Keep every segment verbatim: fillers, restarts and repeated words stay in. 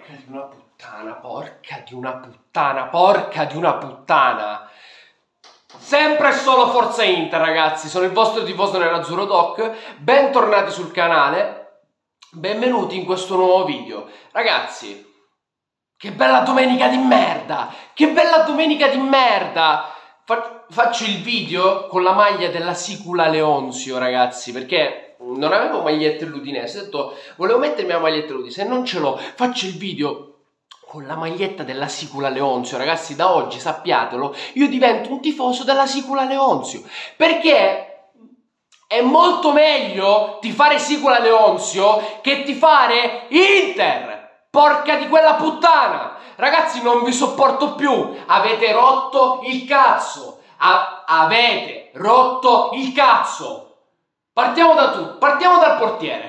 Porca di una puttana, porca di una puttana, porca di una puttana. Sempre e solo Forza Inter, ragazzi. Sono il vostro tifoso nell'Azzurro Doc. Bentornati sul canale. Benvenuti in questo nuovo video. Ragazzi, che bella domenica di merda. Che bella domenica di merda. Fa faccio il video con la maglia della Sicula Leonzio, ragazzi, perché non avevo magliette l'Udinese. Ho detto, volevo mettermi la maglietta l'Udinese e non ce l'ho. Faccio il video con la maglietta della Sicula Leonzio, ragazzi. Da oggi, sappiatelo, io divento un tifoso della Sicula Leonzio, perché è molto meglio tifare Sicula Leonzio che tifare Inter. Porca di quella puttana. Ragazzi, non vi sopporto più. Avete rotto il cazzo. A avete rotto il cazzo. Partiamo da tu, partiamo dal portiere.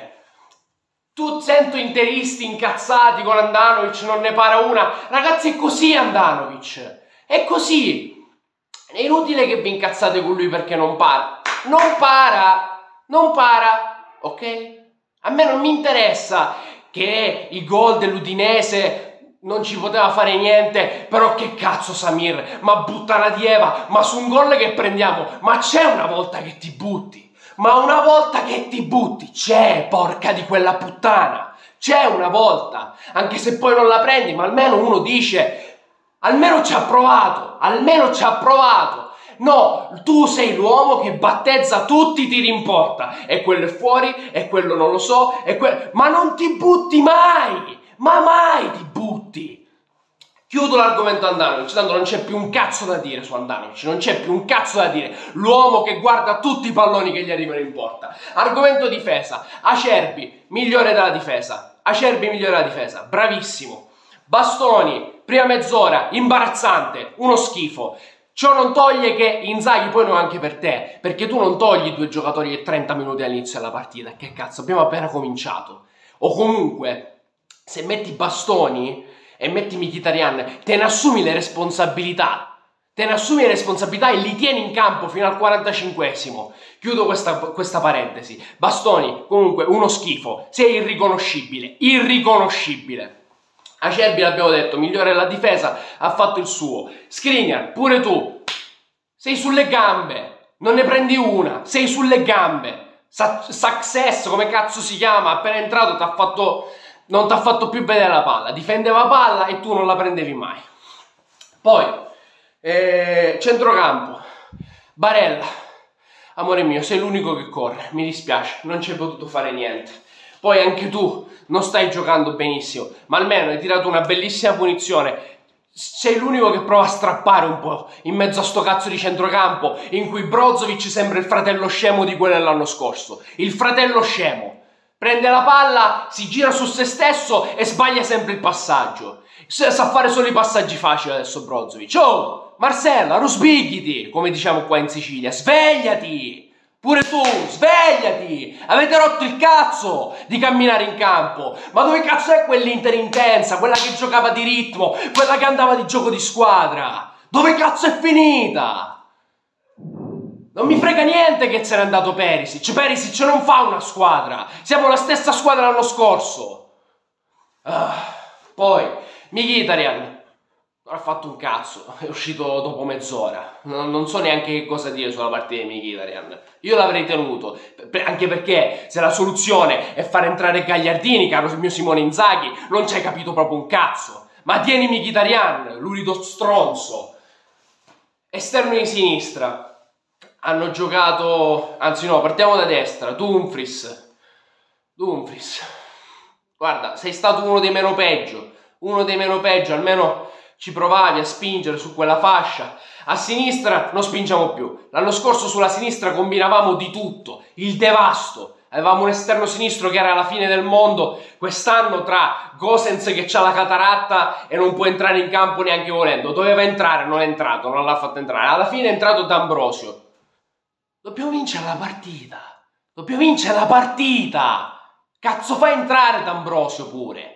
Tu sento interisti incazzati con Handanovic, non ne para una. Ragazzi, è così Handanovic. È così. È inutile che vi incazzate con lui perché non para. Non para. Non para. Ok? A me non mi interessa che i gol dell'Udinese non ci poteva fare niente, però che cazzo Samir, ma butta la dieva, ma su un gol che prendiamo, ma c'è una volta che ti butti, ma una volta che ti butti, c'è, porca di quella puttana, c'è una volta, anche se poi non la prendi, ma almeno uno dice, almeno ci ha provato, almeno ci ha provato. No, tu sei l'uomo che battezza tutti i tiri in porta, e quello è fuori, e quello non lo so, e que... ma non ti butti mai, ma mai ti butti. Chiudo l'argomento Handanovic, tanto non c'è più un cazzo da dire su Handanovic, non c'è più un cazzo da dire, l'uomo che guarda tutti i palloni che gli arrivano in porta. Argomento difesa, Acerbi, migliore della difesa, Acerbi migliore della difesa, bravissimo. Bastoni, prima mezz'ora, imbarazzante, uno schifo. Ciò non toglie che Inzaghi poi non anche per te, perché tu non togli due giocatori e trenta minuti all'inizio della partita, che cazzo, abbiamo appena cominciato. O comunque, se metti Bastoni e metti Mkhitaryan, te ne assumi le responsabilità, te ne assumi le responsabilità e li tieni in campo fino al quarantacinquesimo. Chiudo questa, questa parentesi. Bastoni, comunque, uno schifo, sei irriconoscibile, irriconoscibile. Acerbi, l'abbiamo detto, migliore della difesa, ha fatto il suo. Skriniar, pure tu, sei sulle gambe, non ne prendi una, sei sulle gambe. Success, come cazzo si chiama, appena entrato t'ha fatto, non ti ha fatto più vedere la palla, difendeva palla e tu non la prendevi mai. Poi, eh, centrocampo, Barella, amore mio, sei l'unico che corre, mi dispiace, non ci hai potuto fare niente. Poi anche tu non stai giocando benissimo, ma almeno hai tirato una bellissima punizione. Sei l'unico che prova a strappare un po' in mezzo a sto cazzo di centrocampo in cui Brozovic sembra il fratello scemo di quello dell'anno scorso. Il fratello scemo. Prende la palla, si gira su se stesso e sbaglia sempre il passaggio. Sa fare solo i passaggi facili adesso Brozovic. Oh, Marcella, rusbighiti, come diciamo qua in Sicilia. Svegliati! Pure tu, svegliati! Avete rotto il cazzo di camminare in campo! Ma dove cazzo è quell'Inter intensa? Quella che giocava di ritmo? Quella che andava di gioco di squadra? Dove cazzo è finita? Non mi frega niente che se n'è andato Perisic. Perisic non fa una squadra. Siamo la stessa squadra l'anno scorso. Ah, poi, Mkhitaryan non ha fatto un cazzo, è uscito dopo mezz'ora. Non, non so neanche che cosa dire sulla partita di Mkhitaryan. Io l'avrei tenuto, anche perché se la soluzione è far entrare Gagliardini, caro il mio Simone Inzaghi, non ci hai capito proprio un cazzo. Ma tieni Mkhitaryan, l'urido stronzo. Esterno di sinistra hanno giocato, anzi no, partiamo da destra. Dumfries, Dumfries, guarda, sei stato uno dei meno peggio, uno dei meno peggio, almeno ci provavi a spingere su quella fascia. A sinistra non spingiamo più. L'anno scorso sulla sinistra combinavamo di tutto, il devasto. Avevamo un esterno sinistro che era la fine del mondo. Quest'anno tra Gosens che c'ha la cataratta e non può entrare in campo neanche volendo, doveva entrare, non è entrato, non l'ha fatto entrare. Alla fine è entrato D'Ambrosio. Dobbiamo vincere la partita. Dobbiamo vincere la partita. Cazzo, fa entrare D'Ambrosio pure.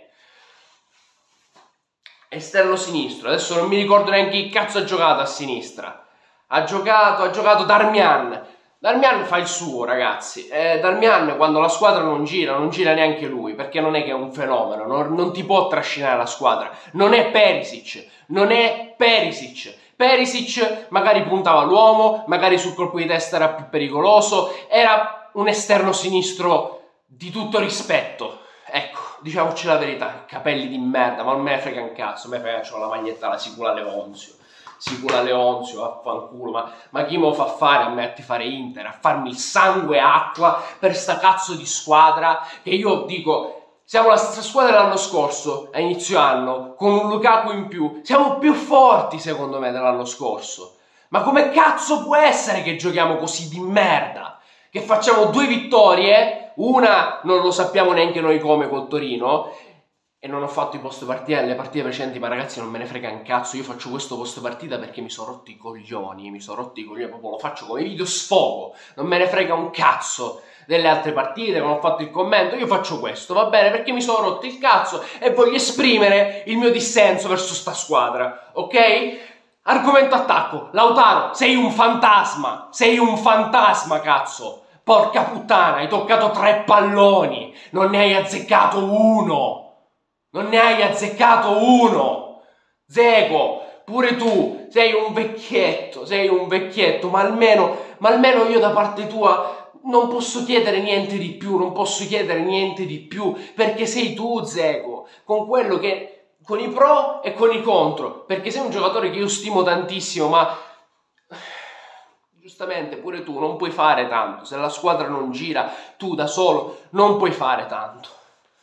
Esterno sinistro, adesso non mi ricordo neanche chi cazzo ha giocato a sinistra. Ha giocato, ha giocato Darmian. Darmian fa il suo, ragazzi. Eh, Darmian, quando la squadra non gira, non gira neanche lui, perché non è che è un fenomeno, non, non ti può trascinare la squadra. Non è Perisic, non è Perisic. Perisic magari puntava l'uomo, magari sul colpo di testa era più pericoloso, era un esterno sinistro di tutto rispetto. Ecco, diciamoci la verità, capelli di merda, ma non me ne frega un cazzo, a me frega, c'ho la maglietta, la Sicula Leonzio. Sicula Leonzio, affanculo, ma, ma chi me lo fa fare a me a fare Inter, a farmi il sangue e acqua per sta cazzo di squadra che io dico, siamo la stessa squadra dell'anno scorso, a inizio anno, con un Lukaku in più, siamo più forti secondo me dell'anno scorso, ma come cazzo può essere che giochiamo così di merda, che facciamo due vittorie, una non lo sappiamo neanche noi come col Torino, e non ho fatto i post partita nelle partite precedenti, ma ragazzi non me ne frega un cazzo, io faccio questo post partita perché mi sono rotto i coglioni, mi sono rotto i coglioni, proprio lo faccio come video sfogo, non me ne frega un cazzo delle altre partite, non ho fatto il commento, io faccio questo, va bene, perché mi sono rotto il cazzo e voglio esprimere il mio dissenso verso sta squadra, ok? Argomento attacco, Lautaro, sei un fantasma, sei un fantasma, cazzo, porca puttana, hai toccato tre palloni, non ne hai azzeccato uno. Non ne hai azzeccato uno! Dzeko, pure tu sei un vecchietto, sei un vecchietto, ma almeno, ma almeno io da parte tua non posso chiedere niente di più, non posso chiedere niente di più, perché sei tu, Dzeko, con quello che, con i pro e con i contro, perché sei un giocatore che io stimo tantissimo, ma giustamente pure tu non puoi fare tanto, se la squadra non gira, tu da solo non puoi fare tanto.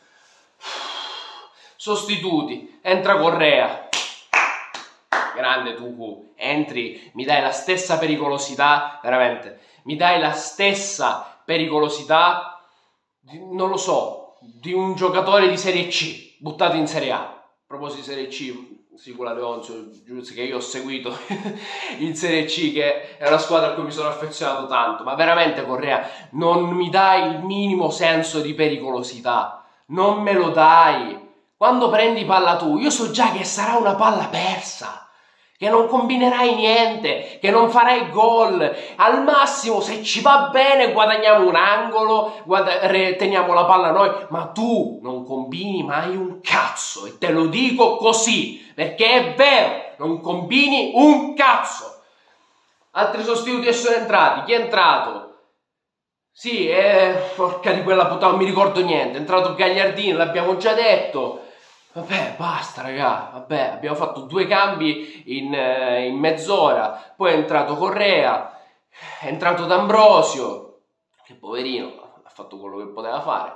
Sostituti, entra Correa, grande Tucu, entri, mi dai la stessa pericolosità, veramente, mi dai la stessa pericolosità, di, non lo so, di un giocatore di Serie C, buttato in Serie A. A proposito di Serie C, Sicula Leonzio, giusto che io ho seguito in Serie C, che è una squadra a cui mi sono affezionato tanto, ma veramente Correa, non mi dai il minimo senso di pericolosità, non me lo dai. Quando prendi palla tu, io so già che sarà una palla persa, che non combinerai niente, che non farai gol. Al massimo, se ci va bene, guadagniamo un angolo, teniamo la palla noi, ma tu non combini mai un cazzo, e te lo dico così, perché è vero, non combini un cazzo. Altri sostituti sono entrati, chi è entrato? Sì, eh, porca di quella puttana, non mi ricordo niente, è entrato Gagliardini, l'abbiamo già detto. Vabbè, basta raga, vabbè, abbiamo fatto due cambi in, eh, in mezz'ora, poi è entrato Correa, è entrato D'Ambrosio, che poverino, ha fatto quello che poteva fare,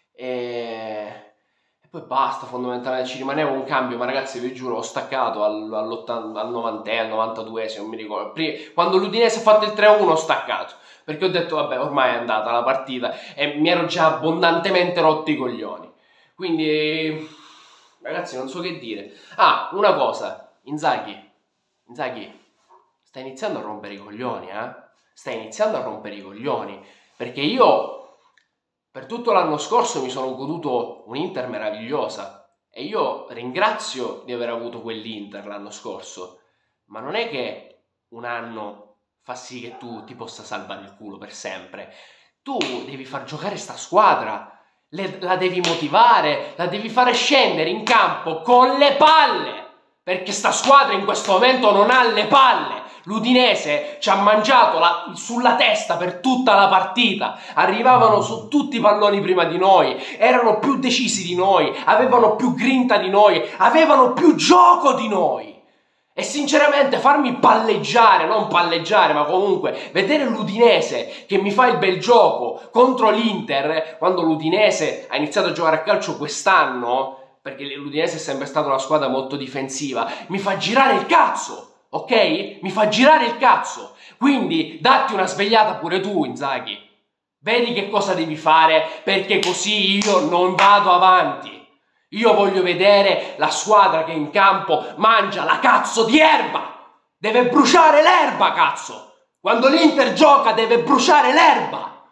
e, e poi basta, fondamentalmente ci rimaneva un cambio, ma ragazzi vi giuro, ho staccato al, al novanta, al novantaduesimo, non mi ricordo, prima, quando l'Udinese ha fatto il tre a uno ho staccato, perché ho detto vabbè, ormai è andata la partita, e mi ero già abbondantemente rotto i coglioni, quindi... Ragazzi, non so che dire. Ah, una cosa, Inzaghi, Inzaghi, sta iniziando a rompere i coglioni, eh? Sta iniziando a rompere i coglioni, perché io per tutto l'anno scorso mi sono goduto un'Inter meravigliosa e io ringrazio di aver avuto quell'Inter l'anno scorso, ma non è che un anno fa sì che tu ti possa salvare il culo per sempre. Tu devi far giocare sta squadra. Le, la devi motivare, la devi fare scendere in campo con le palle, perché sta squadra in questo momento non ha le palle. L'Udinese ci ha mangiato la, sulla testa per tutta la partita, arrivavano su tutti i palloni prima di noi, erano più decisi di noi, avevano più grinta di noi, avevano più gioco di noi. E sinceramente farmi palleggiare, non palleggiare, ma comunque vedere l'Udinese che mi fa il bel gioco contro l'Inter, quando l'Udinese ha iniziato a giocare a calcio quest'anno, perché l'Udinese è sempre stata una squadra molto difensiva, mi fa girare il cazzo, ok? Mi fa girare il cazzo. Quindi datti una svegliata pure tu, Inzaghi. Vedi che cosa devi fare, perché così io non vado avanti. Io voglio vedere la squadra che in campo mangia la cazzo di erba! Deve bruciare l'erba, cazzo! Quando l'Inter gioca deve bruciare l'erba!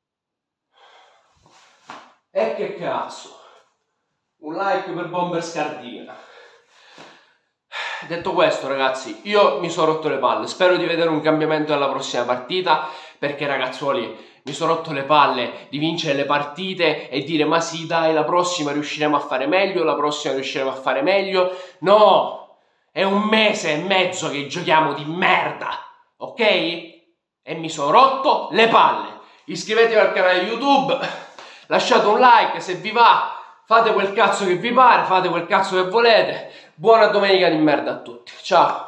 E che cazzo! Un like per Bomber Scardina. Detto questo, ragazzi, io mi sono rotto le palle. Spero di vedere un cambiamento nella prossima partita, perché ragazzuoli mi sono rotto le palle di vincere le partite e dire ma sì dai, la prossima riusciremo a fare meglio, la prossima riusciremo a fare meglio. No, è un mese e mezzo che giochiamo di merda, ok? E mi sono rotto le palle. Iscrivetevi al canale YouTube, lasciate un like se vi va, fate quel cazzo che vi pare, fate quel cazzo che volete. Buona domenica di merda a tutti, ciao!